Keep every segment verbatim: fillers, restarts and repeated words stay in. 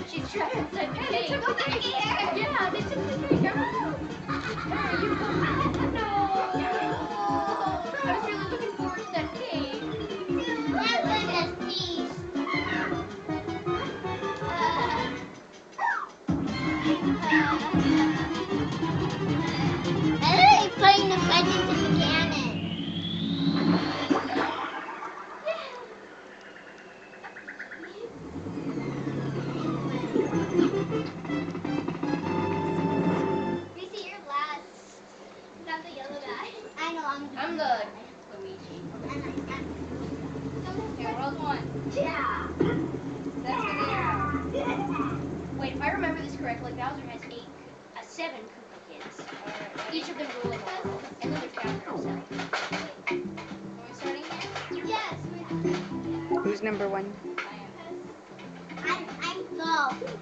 She's trapped inside the Hey, cake. they took the cake. Yeah, they took the cake out. There, you go. No. I was really looking forward to that cake. That was a piece. I like putting the fudge into the cannon. Reese, you're last. Not the yellow guy. I know, I'm the I'm the Luigi. I'm like, I'm Okay, world one. yeah. That's the arrow. Wait, if I remember this correctly, Bowser has eight, uh, seven Koopa kids. Alright, each of them ruling the world. And then there's Bowser himself. Are we starting here? Yes, we Who's number one? I am. I'm I'm go.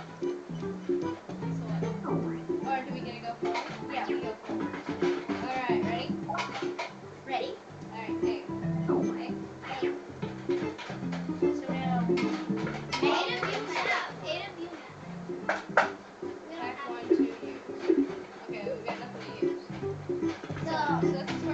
So what? Or do we get to go forward? Yeah, we go forward. Alright, ready? Ready? Alright, there. Okay. Hey. So now, Eight of you have. Eight of you have. We don't back have one, two, use. Okay, we got nothing to use. So, So let's